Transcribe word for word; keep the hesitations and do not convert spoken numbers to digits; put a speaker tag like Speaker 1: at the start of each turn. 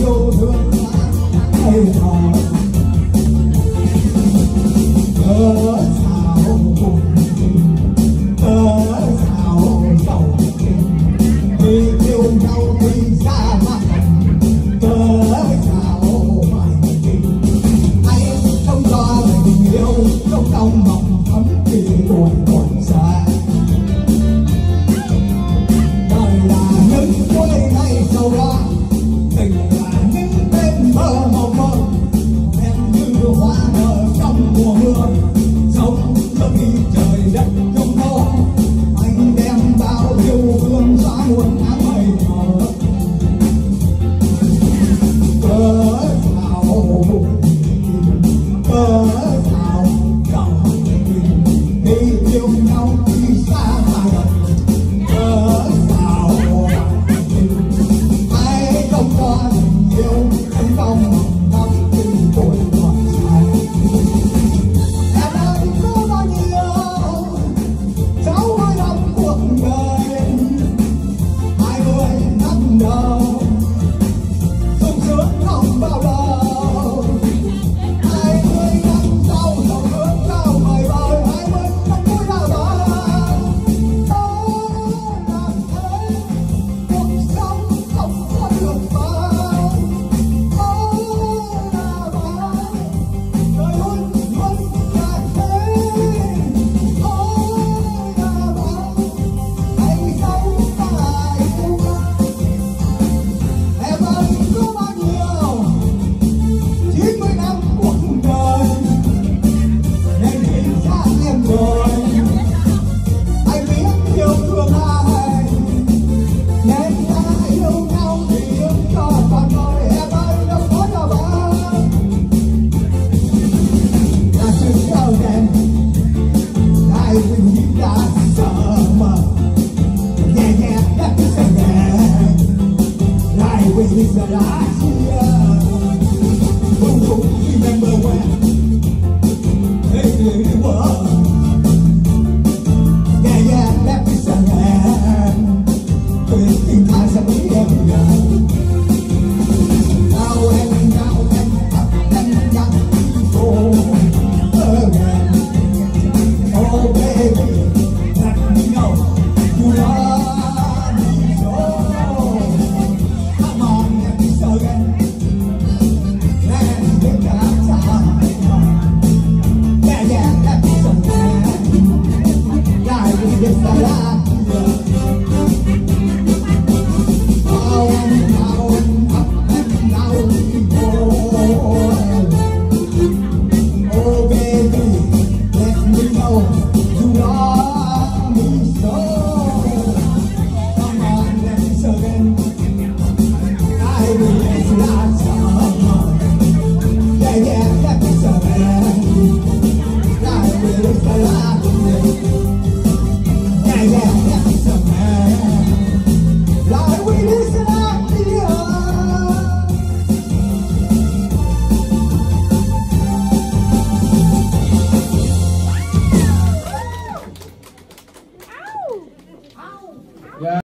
Speaker 1: yêu thương hay thở cớ sao buồn tình cớ sao sầu tình vì yêu nhau thì ra mặt cớ sao mãi tình anh không cho tình yêu trong lòng mộng thắm vì buồn còn xa đời là những cuối ngày sau đó tình là những đêm mơ mộng mơ em như hoa nở trong mùa mưa sống cho khi trời đất không thô anh đem bao yêu thương xóa muôn áng mây mờ cớ sao buồn cớ sao đau tình khi yêu nhau thì xa mà cớ sao tình ai không có tình yêu không không tâm tình tuổi còn dài em ơi có bao nhiêu sáu mươi năm cuộc đời hai mươi năm đầu sung sướng không bao lâu hai mươi năm sau sầu nước cao mời bời hai mươi năm cuối ra bờ tôi cảm thấy cuộc sống không có đường bờ tôi là bờ đời luôn luôn là thế tôi là bờ hãy sống phải yêu em ơi có bao nhiêu chín mươi năm cuộc đời nên chính xác em rồi anh biết yêu thương ai nên ta yêu nhau thì yêu cho toàn đời em ơi đâu có đâu bạn là sự trao đèn lại mình nghĩ đã sợ mờ nhẹ nhẹ đất sẽ nhẹ lại mình giờ đã chia không cũng remember when hey you were yeah yeah that is a man tình ta sẽ biết em now and now and up and down oh again oh baby let me know you love me so come on let me so again and look outside yeah yeah that is a man guy with this a lot now and now and up and down we go oh baby let me know you love me so come on let me so again I will let you out yeah yeah that is a man I will let you out